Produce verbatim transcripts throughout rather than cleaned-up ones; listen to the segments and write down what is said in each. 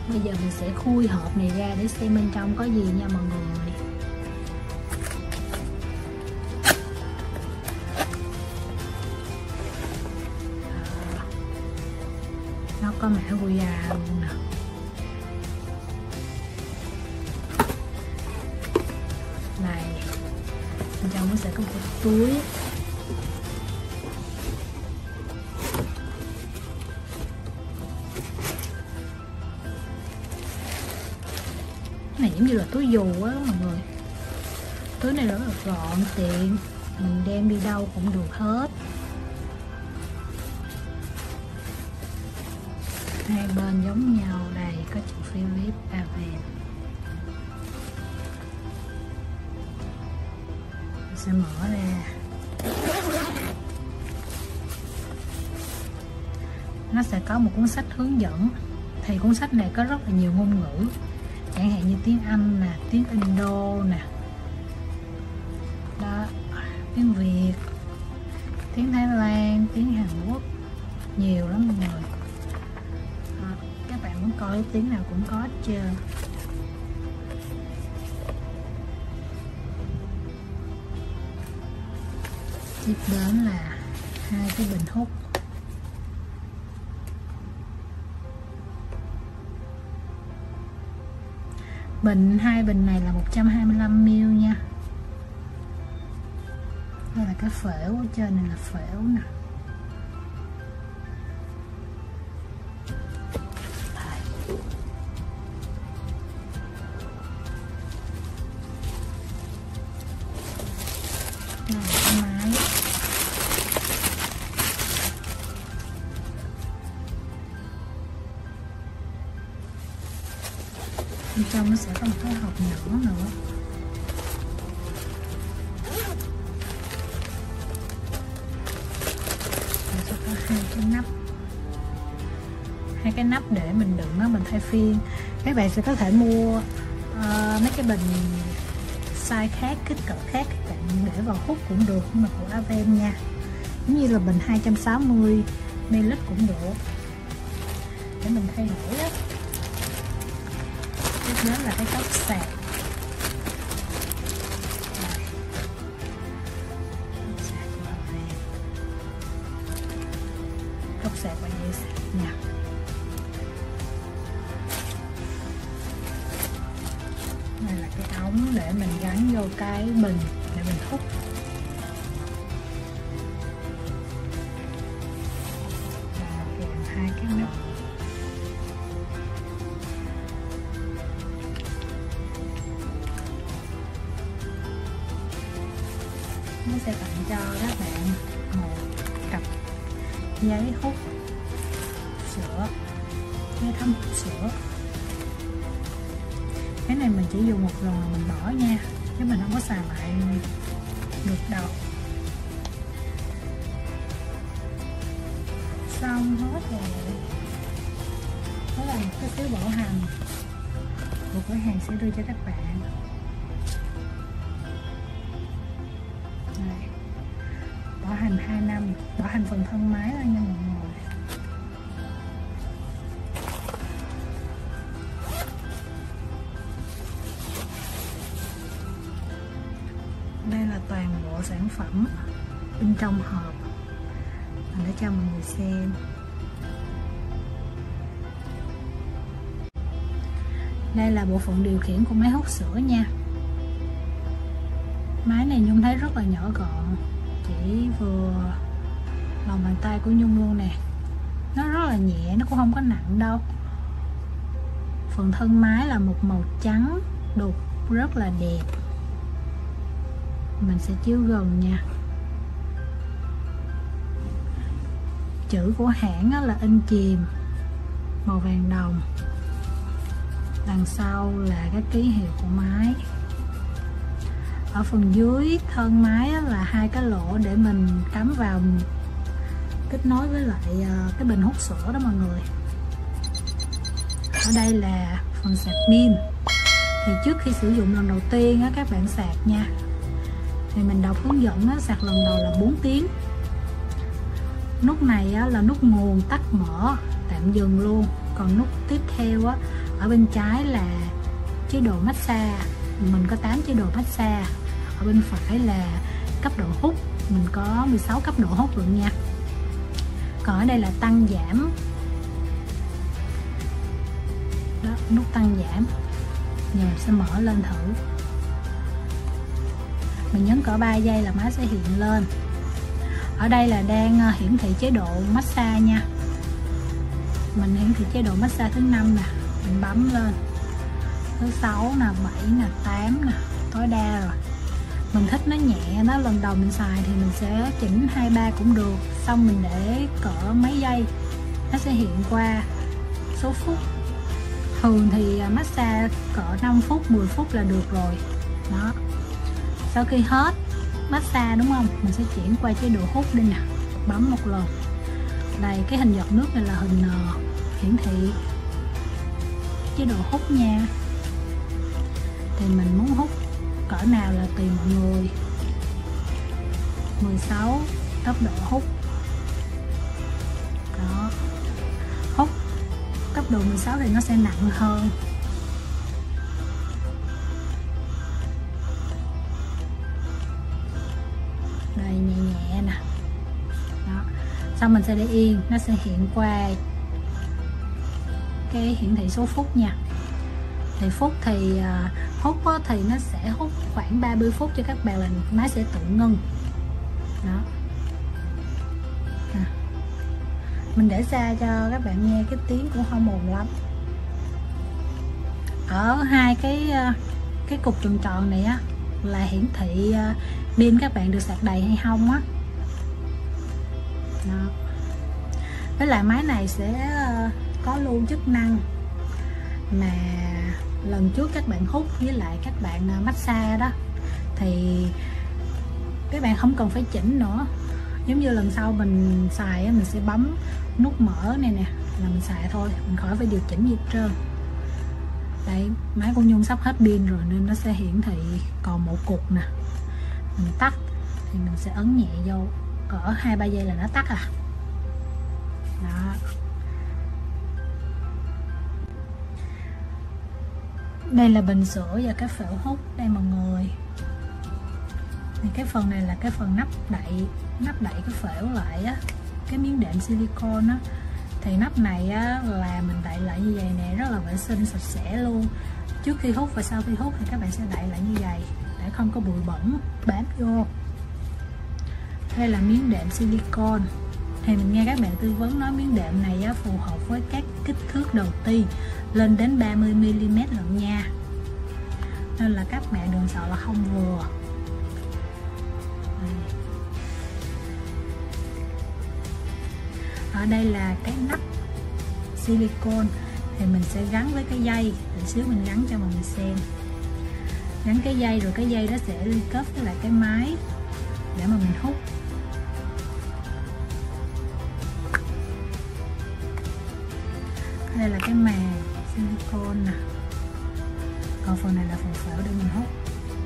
Bây giờ mình sẽ khui hộp này ra để xem bên trong có gì nha mọi người. Nó có mã quy rờ luôn nè. Này, bên trong nó sẽ có một túi. Này giống như là túi dù á mọi người. Túi này rất là gọn, tiện, mình đem đi đâu cũng được hết. Hai bên giống nhau, đây có chữ Philip Aven. Mình sẽ mở ra. Nó sẽ có một cuốn sách hướng dẫn. Thì cuốn sách này có rất là nhiều ngôn ngữ, chẳng hạn như tiếng Anh nè, tiếng Indo nè, đó, tiếng Việt, tiếng Thái Lan, tiếng Hàn Quốc, nhiều lắm mọi người. Đó, các bạn muốn coi tiếng nào cũng có hết trơn. Tiếp đến là hai cái bình hút. Bình hai bình này là một trăm hai mươi lăm mi li lít nha. Đây là cái phễu ở trên này là phễu nè. Đây là cái máy. Bên trong nó sẽ có một cái hộp nhỏ nữa. Nó sẽ có hai cái nắp. Hai cái nắp để mình đựng nó, mình thay phiên. Các bạn sẽ có thể mua uh, mấy cái bình size khác, kích cỡ khác, các bạn để vào hút cũng được, nhưng mà của Aven nha. Giống như là bình hai trăm sáu mươi mi li lít cũng được. Để mình thay đổi á. Tiếp đến là cái cốc sạc. Cốc sạc và dây sạc nha. Đây là cái ống để mình gắn vô cái bình để mình hút. Kèm hai cái nắp. Nó sẽ tặng cho các bạn một cặp giấy hút sữa, giấy thấm hút sữa. Cái này mình chỉ dùng một lần là mình bỏ nha, chứ mình không có xài lại được đâu. Xong hết rồi. Đó là một cái phiếu bảo hành của cửa hàng sẽ đưa cho các bạn. Đây. Bảo hành hai năm, bảo hành phần thân máy thôi nha mọi người. Đây là toàn bộ sản phẩm bên trong hộp để cho mọi người xem. Đây là bộ phận điều khiển của máy hút sữa nha. Máy này Nhung thấy rất là nhỏ gọn, chỉ vừa lòng bàn tay của Nhung luôn nè. Nó rất là nhẹ, nó cũng không có nặng đâu. Phần thân máy là một màu trắng đục rất là đẹp. Mình sẽ chiếu gần nha. Chữ của hãng là in chìm màu vàng đồng. Đằng sau là cái ký hiệu của máy. Ở phần dưới thân máy là hai cái lỗ để mình cắm vào, kết nối với lại cái bình hút sữa đó mọi người. Ở đây là phần sạc pin. Thì trước khi sử dụng lần đầu tiên á, các bạn sạc nha, thì mình đọc hướng dẫn á, sạc lần đầu là bốn tiếng. Nút này á, là nút nguồn tắt mở tạm dừng luôn. Còn nút tiếp theo á, Ở bên trái là chế độ massage, mình có tám chế độ massage. Ở bên phải là cấp độ hút, mình có mười sáu cấp độ hút luôn nha. Còn ở đây là tăng giảm. Đó, nút tăng giảm. Giờ mình sẽ mở lên thử. Mình nhấn cỡ ba giây là máy sẽ hiện lên. Ở đây là đang hiển thị chế độ massage nha. Mình hiển thị chế độ massage thứ năm nè, mình bấm lên. Thứ sáu nè, bảy nè, tám nè, tối đa rồi. Mình thích nó nhẹ, nó lần đầu mình xài thì mình sẽ chỉnh hai ba cũng được. Xong mình để cỡ mấy giây, nó sẽ hiện qua số phút. Thường thì massage cỡ năm phút, mười phút là được rồi. Đó. Sau khi hết massage đúng không, mình sẽ chuyển qua chế độ hút đi nè. Bấm một lần. Đây, cái hình giọt nước này là hình uh, hiển thị chế độ hút nha. Thì mình muốn hút cỡ nào là tùy mọi người. Mười sáu cấp độ hút. Đó. Hút cấp độ mười sáu thì nó sẽ nặng hơn. Đây, nhẹ nhẹ nè. Đó. Xong mình sẽ để yên, nó sẽ hiện qua cái hiển thị số phút nha. Thì phút thì uh, hút thì nó sẽ hút khoảng ba mươi phút cho các bạn, là máy sẽ tự ngưng. Đó. À. Mình để xa cho các bạn nghe cái tiếng cũng không ồn lắm. Ở hai cái uh, cái cục tròn tròn này á là hiển thị uh, pin các bạn được sạc đầy hay không á. Đó. Với lại máy này sẽ uh, có luôn chức năng mà lần trước các bạn hút với lại các bạn massage đó thì các bạn không cần phải chỉnh nữa. Giống như lần sau mình xài mình sẽ bấm nút mở này nè là mình xài thôi, mình khỏi phải điều chỉnh gì hết trơn. Đây, máy của Nhung sắp hết pin rồi nên nó sẽ hiển thị còn một cục nè. Mình tắt thì mình sẽ ấn nhẹ vô cỡ hai ba giây là nó tắt à. Đó. Đây là bình sữa và cái phễu hút đây mọi người. Thì cái phần này là cái phần nắp đậy, nắp đậy cái phễu lại á, cái miếng đệm silicone á. Thì nắp này á là mình đậy lại như vậy nè, rất là vệ sinh sạch sẽ luôn. Trước khi hút và sau khi hút thì các bạn sẽ đậy lại như vậy để không có bụi bẩn bám vô. Đây là miếng đệm silicone. Thì mình nghe các bạn tư vấn nói miếng đệm này á, phù hợp với các kích thước đầu ti lên đến ba mươi mi li mét lận nha. Nên là các bạn đừng sợ là không vừa. Đây. Ở đây là cái nắp silicone thì mình sẽ gắn với cái dây. Để xíu mình gắn cho mọi người xem. Gắn cái dây rồi cái dây đó sẽ liên kết với lại cái máy để mà mình hút. Đây là cái màng silicone nè. Còn phần này là phần phễu để mình hút.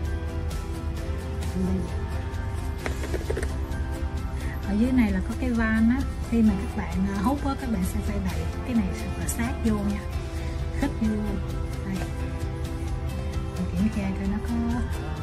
Ở dưới này là có cái van á. Khi mà các bạn hút á, các bạn sẽ phải đẩy cái này thật là sát vô nha. Khít vô. Đây. Mình kiểm tra coi nó có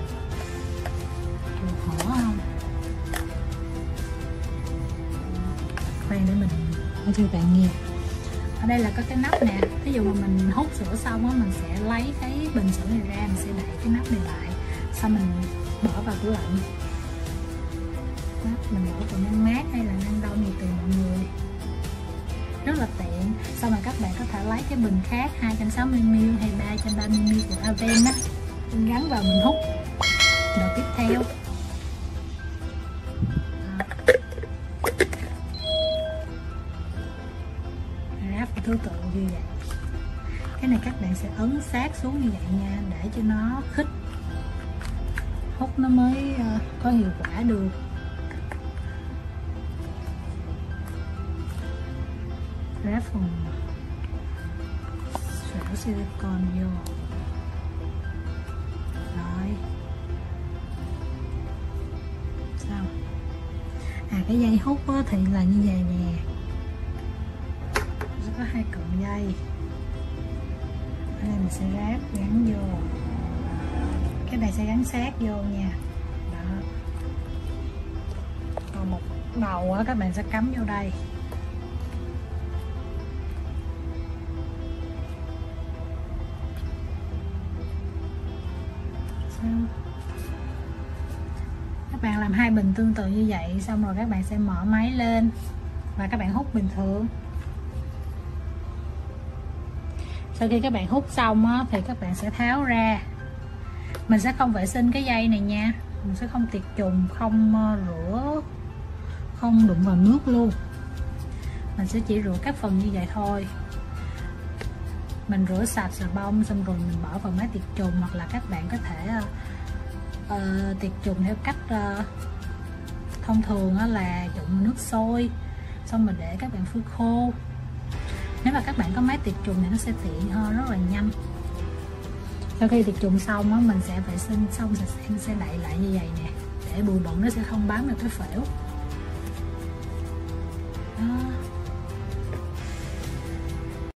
hổ không. Khoan để mình nói cho các bạn nghe. Ở đây là có cái nắp nè. Ví dụ mà mình hút sữa xong á, mình sẽ lấy cái bình sữa này ra, mình sẽ đậy cái nắp này lại, xong mình bỏ vào tủ lạnh. Đó, mình bỏ vào ngăn mát hay là ngăn đông thì tùy mọi người. Rất là tiện. Xong rồi các bạn có thể lấy cái bình khác hai trăm sáu mươi mi li lít hay ba trăm ba mươi mi li lít của Aven á, mình gắn vào mình hút. Rồi tiếp theo thứ tự như vậy. Cái này các bạn sẽ ấn sát xuống như vậy nha, để cho nó khít, hút nó mới uh, có hiệu quả được. Ráp phần sữa silicone vô. Rồi. Xong. À, cái dây hút thì là như vậy nè. Có hai cọng dây. mình sẽ ráp gắn vô, cái này sẽ gắn sát vô nha. Đó. Còn một đầu á, các bạn sẽ cắm vô đây. Xong. Các bạn làm hai bình tương tự như vậy, xong rồi các bạn sẽ mở máy lên và các bạn hút bình thường. Sau khi các bạn hút xong á, thì các bạn sẽ tháo ra. Mình sẽ không vệ sinh cái dây này nha, mình sẽ không tiệt trùng, không rửa, không đụng vào nước luôn. Mình sẽ chỉ rửa các phần như vậy thôi. Mình rửa sạch xà bông xong rồi mình bỏ vào máy tiệt trùng, hoặc là các bạn có thể uh, tiệt trùng theo cách uh, thông thường là dùng nước sôi, xong mình để các bạn phơi khô. Nếu mà các bạn có máy tiệt trùng thì nó sẽ tiện hơn, rất là nhanh. Sau khi tiệt trùng xong á, mình sẽ vệ sinh xong sạch sẽ, mình sẽ đậy lại như vậy nè, để bụi bẩn nó sẽ không bám vào cái phễu.